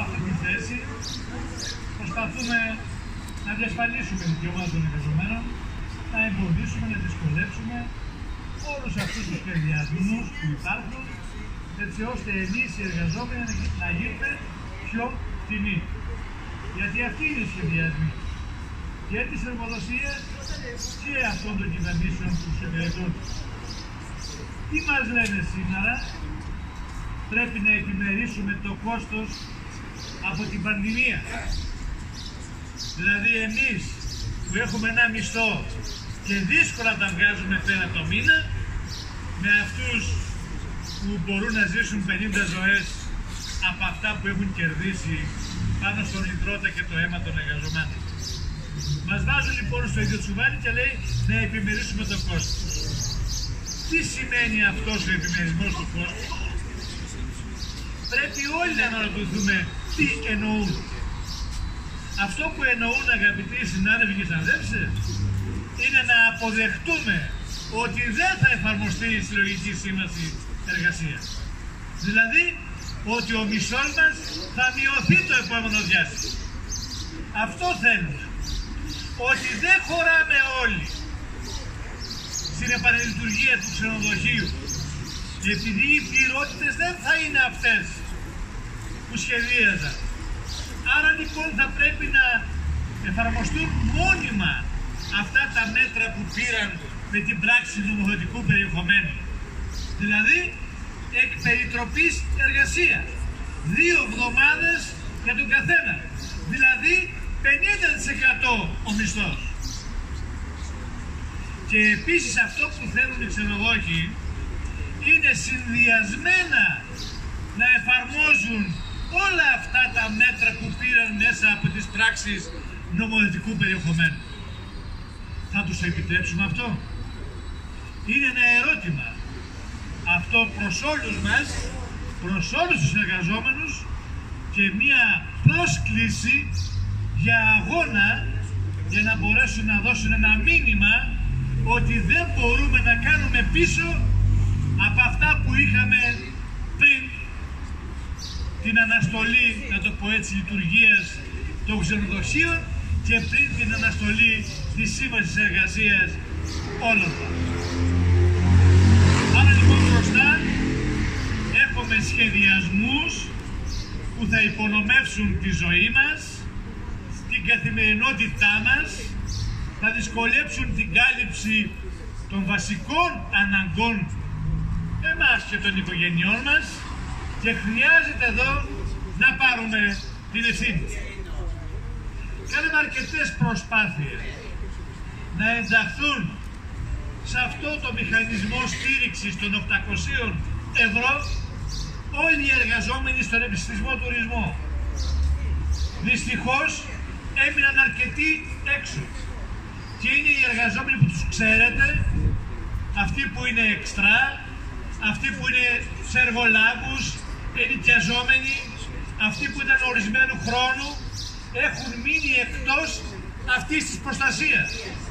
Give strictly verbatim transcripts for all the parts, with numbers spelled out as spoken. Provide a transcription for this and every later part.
αυτή τη θέση προσπαθούμε να διασφαλίσουμε τα δικαιώματα των εργαζομένων, να εμποδίσουμε, να δυσκολέψουμε όλους αυτούς τους σχεδιασμούς που υπάρχουν, έτσι ώστε εμείς οι εργαζόμενοι να γίνουμε πιο φτηνοί. Γιατί αυτοί είναι οι σχεδιασμοί και της εργοδοσίας και αυτών των κυβερνήσεων που συντηρητούν. Τι μας λένε σήμερα? Πρέπει να επιμερίσουμε το κόστος από την πανδημία. Δηλαδή εμείς που έχουμε ένα μισθό και δύσκολα τα βγάζουμε πέρα το μήνα, με αυτούς που μπορούν να ζήσουν πενήντα ζωές από αυτά που έχουν κερδίσει πάνω στον υδρότα και το αίμα των εργαζομένων. Μας βάζουν λοιπόν στο ίδιο τσουβάλι και λέει να επιμερίσουμε το κόστος. Τι σημαίνει αυτός ο επιμερισμός του κόστος? Πρέπει όλοι να αναρωτηθούμε τι εννοούν. Αυτό που εννοούν, αγαπητοί συνάδελφοι και συναδέλφες, είναι να αποδεχτούμε ότι δεν θα εφαρμοστεί η συλλογική σύμβαση εργασίας. Δηλαδή, ότι ο μισθός μας θα μειωθεί το επόμενο διάστημα. Αυτό θέλουμε. Ότι δεν χωράμε όλοι στην επανελειτουργία του ξενοδοχείου, επειδή οι πληρότητες δεν θα είναι αυτές που σχεδίαζαν. Άρα λοιπόν θα πρέπει να εφαρμοστούν μόνιμα αυτά τα μέτρα που πήραν με την πράξη νομοθετικού περιεχομένου. Δηλαδή, εκ περιτροπής εργασίας. Δύο εβδομάδες για τον καθένα. Δηλαδή, πενήντα τοις εκατό ο μισθός. Και επίσης αυτό που θέλουν οι ξενοδόχοι είναι συνδυασμένα να εφαρμόζουν όλα αυτά τα μέτρα που πήραν μέσα από τις πράξεις νομοθετικού περιεχομένου. Θα τους επιτρέψουμε αυτό? Είναι ένα ερώτημα αυτό προς όλους μας, προς όλους τους εργαζόμενους, και μία πρόσκληση για αγώνα για να μπορέσουν να δώσουν ένα μήνυμα ότι δεν μπορούμε να κάνουμε πίσω από αυτά που είχαμε πριν την αναστολή, να το πω έτσι, λειτουργίας των ξενοδοχείων και πριν την αναστολή της σύμβασης εργασίας όλων μας. Άρα λοιπόν μπροστά έχουμε σχεδιασμούς που θα υπονομεύσουν τη ζωή μας, την καθημερινότητά μας, θα δυσκολέψουν την κάλυψη των βασικών αναγκών εμάς και των οικογενειών μας, και χρειάζεται εδώ να πάρουμε την ευθύνη. Κάνουμε αρκετές προσπάθειες να ενταχθούν σε αυτό το μηχανισμό στήριξης των οκτακοσίων ευρώ όλοι οι εργαζόμενοι στον επιστημισμό τουρισμό. Δυστυχώς έμειναν αρκετοί έξω. Και είναι οι εργαζόμενοι που τους ξέρετε, αυτοί που είναι εξτρά, αυτοί που είναι σε εργολάβους, ενοικιαζόμενοι, αυτοί που ήταν ορισμένου χρόνου, έχουν μείνει εκτός αυτής της προστασίας.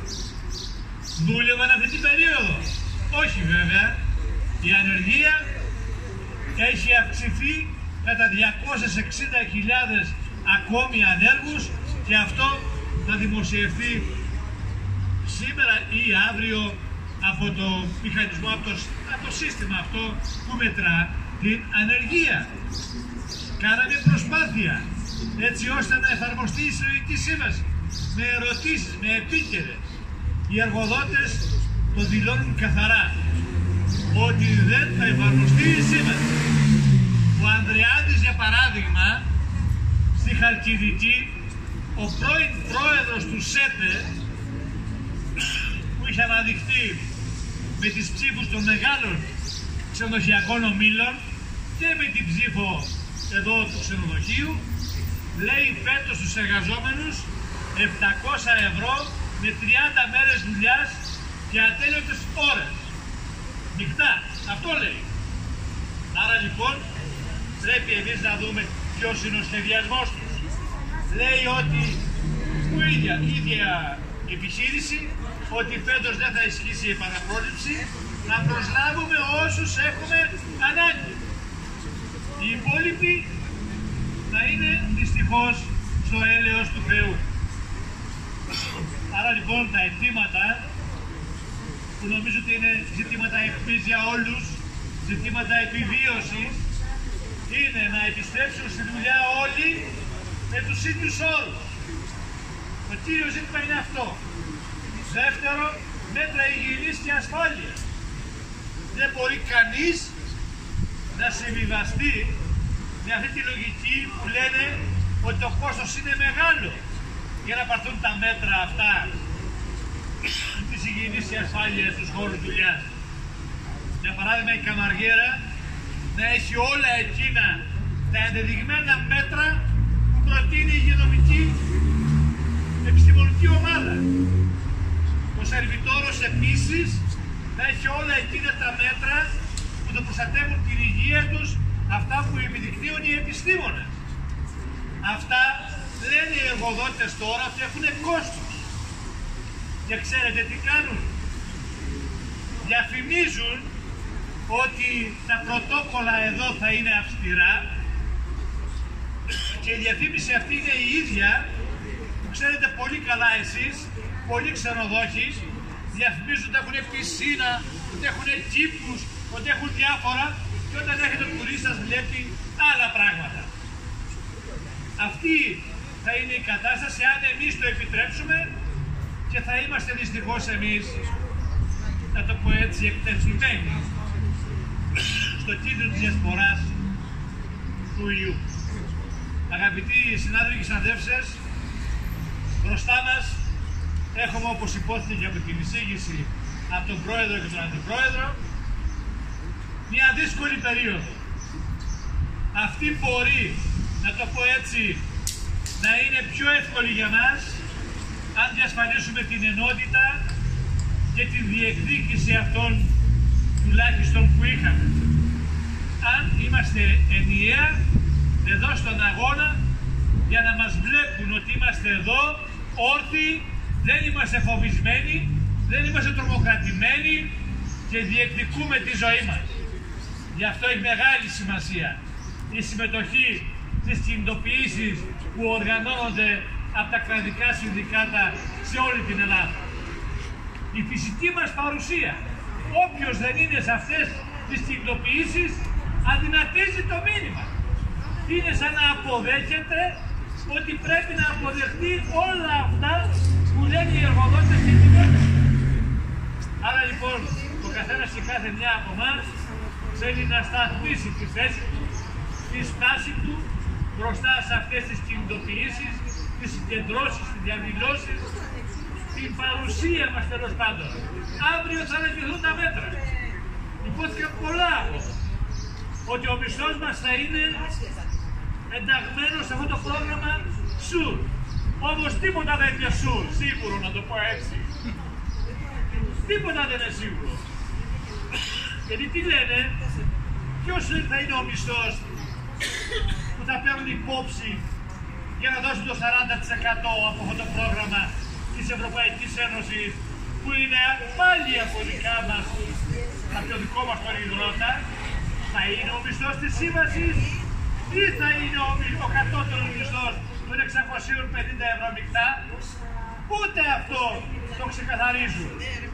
Δούλευαν αυτή την περίοδο? Όχι βέβαια. Η ανεργία έχει αυξηθεί κατά διακόσιες εξήντα χιλιάδες ακόμη ανέργους, και αυτό θα δημοσιευθεί σήμερα ή αύριο από το μηχανισμό, από το, από το σύστημα αυτό που μετρά την ανεργία. Κάναμε προσπάθεια έτσι ώστε να εφαρμοστεί η συλλογική σύμβαση με ερωτήσεις, με επίκαιρες. Οι εργοδότες το δηλώνουν καθαρά ότι δεν θα εφαρμοστεί η σύμβαση. Ο Ανδριάδης, για παράδειγμα, στη Χαλκιδική, ο πρώην πρόεδρος του ΣΕΤΕ, που είχε αναδειχθεί με τις ψήφους των μεγάλων ξενοδοχειακών ομίλων και με την ψήφο εδώ του ξενοδοχείου, λέει φέτος στους εργαζόμενους επτακόσια ευρώ με τριάντα μέρες δουλειάς και ατέλειωτες ώρες. Μικτά. Αυτό λέει. Άρα λοιπόν πρέπει εμείς να δούμε ποιος είναι ο σχεδιασμός τους. Λέει ότι που ίδια, ίδια επιχείρηση, ότι φέτος δεν θα ισχύσει η επαναπρόληψη, να προσλάβουμε όσους έχουμε ανάγκη. Οι υπόλοιποι να είναι δυστυχώς στο έλεος του Θεού. Άρα λοιπόν τα αιτήματα, που νομίζω ότι είναι ζητήματα εχμής για όλους, ζητήματα επιβίωσης, είναι να επιστρέψουν στη δουλειά όλοι με τους ίδιους όρους. Το κύριο ζήτημα είναι αυτό. Δεύτερο, μέτρα υγιεινής και ασφάλειας. Δεν μπορεί κανείς να συμβιβαστεί με αυτή τη λογική που λένε ότι το κόστος είναι μεγάλο για να πάρθουν τα μέτρα αυτά της υγιεινής και ασφάλειας στους χώρους δουλειάς. Για παράδειγμα, η καμαριέρα να έχει όλα εκείνα τα ενδεδειγμένα μέτρα που προτείνει η υγειονομική επιστημονική ομάδα. Ο σερβιτόρος επίσης να έχει όλα εκείνα τα μέτρα που θα προστατεύουν την υγεία τους, αυτά που επιδεικνύουν οι επιστήμονες. Αυτά λένε οι εργοδότες τώρα ότι έχουν κόστος. Και ξέρετε τι κάνουν? Διαφημίζουν ότι τα πρωτόκολλα εδώ θα είναι αυστηρά και η διαφήμιση αυτή είναι η ίδια που ξέρετε πολύ καλά εσείς, πολλοί ξενοδόχοι διαφημίζουν ότι έχουν πισίνα, ότι έχουν κήπους, ότι έχουν διάφορα και όταν έρχεται ο τουρίστας βλέπει άλλα πράγματα. Αυτή θα είναι η κατάσταση αν εμείς το επιτρέψουμε και θα είμαστε δυστυχώς εμείς, να το πω έτσι, εκτεθειμένοι στο κίνδυνο της διασποράς του ιού. Αγαπητοί συνάδελφοι και συναδέλφες, μπροστά μας έχουμε, όπως υπόθηκε και από την εισήγηση από τον Πρόεδρο και τον Αντιπρόεδρο, μια δύσκολη περίοδο. Αυτή μπορεί, να το πω έτσι, να είναι πιο εύκολη για μας αν διασφαλίσουμε την ενότητα και την διεκδίκηση αυτών τουλάχιστον που είχαμε. Αν είμαστε ενιαία εδώ στον αγώνα για να μας βλέπουν ότι είμαστε εδώ όρθιοι, δεν είμαστε φοβισμένοι, δεν είμαστε τρομοκρατημένοι και διεκδικούμε τη ζωή μας. Γι' αυτό έχει μεγάλη σημασία η συμμετοχή στις κινητοποιήσεις που οργανώνονται από τα κρατικά συνδικάτα σε όλη την Ελλάδα. Η φυσική μας παρουσία, όποιος δεν είναι σε αυτές τις κινητοποιήσεις, αδυνατίζει το μήνυμα. Είναι σαν να αποδέχεται ότι πρέπει να αποδεχτεί όλα αυτά που λένε οι εργοδότες και οι κυβέρνηση. Άρα λοιπόν, ο καθένας και κάθε μια από εμάς θέλει να σταθμίσει τη θέση του, τη στάση του μπροστά σε αυτές τις κινητοποιήσεις, τις συγκεντρώσεις, τις διαδηλώσεις, την παρουσία μας τέλος πάντων. Αύριο θα ανακοινωθούν τα μέτρα. Υπόθηκαν πολλά από ότι ο μισθός μας θα είναι ενταγμένος σε αυτό το πρόγραμμα ΣΟΥΡ. Όμως τίποτα δεν είναι ΣΟΥΡ, σίγουρο να το πω έτσι. Τίποτα δεν είναι σίγουρο. Γιατί τι λένε, ποιος θα είναι ο μισθός που θα παίρνουν υπόψη για να δώσουν το σαράντα τοις εκατό από αυτό το πρόγραμμα της Ευρωπαϊκής Ένωσης, που είναι πάλι από δικά μας, από το δικό μας τον υδρότα. Θα είναι ο μισθός της σύμβασης ή θα είναι ο, ο κατώτερος μισθός των εξακόσια πενήντα ευρώ μεικτά? Ούτε αυτό το ξεκαθαρίζουν.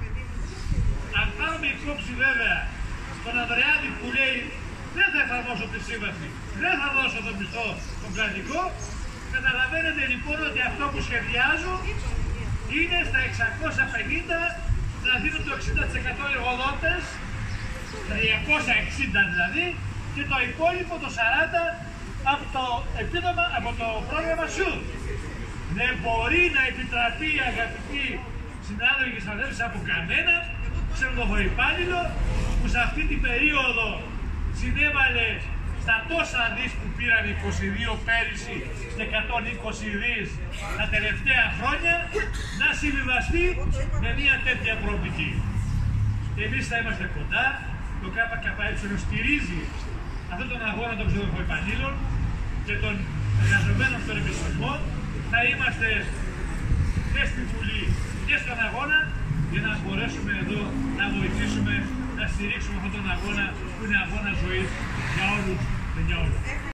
Αν πάρουμε υπόψη βέβαια τον Ανδρεάδη που λέει δεν θα εφαρμόσω τη σύμβαση, δεν θα δώσω το μισθό τον κρατικό, καταλαβαίνετε λοιπόν ότι αυτό που σχεδιάζουν είναι στα εξακόσια πενήντα να δίνουν το εξήντα τοις εκατό εργοδότες, τριακόσια εξήντα δηλαδή, και το υπόλοιπο το σαράντα τοις εκατό από το επίδομα, από το πρόγραμμα ΣΟΥΡ. Δεν μπορεί να επιτραπεί, αγαπητοί συνάδελφοι και συναδέλφοι, από κανένα ξενοδοχοϊπάλληλο που σε αυτή την περίοδο συνέβαλε στα τόσα δις που πήραν είκοσι δύο πέρυσι και εκατόν είκοσι δις τα τελευταία χρόνια να συμβιβαστεί με μια τέτοια προοπτική. Εμείς θα είμαστε κοντά, το ΚΚΕ στηρίζει αυτόν τον αγώνα των ξενοδοχοϊπαλλήλων και των εργαζομένων των επιστημών. Θα είμαστε και στη Βουλή και στον αγώνα για να μπορέσουμε εδώ να βοηθήσουμε, να στηρίξουμε αυτόν τον αγώνα που είναι αγώνα ζωής για όλους και για όλους.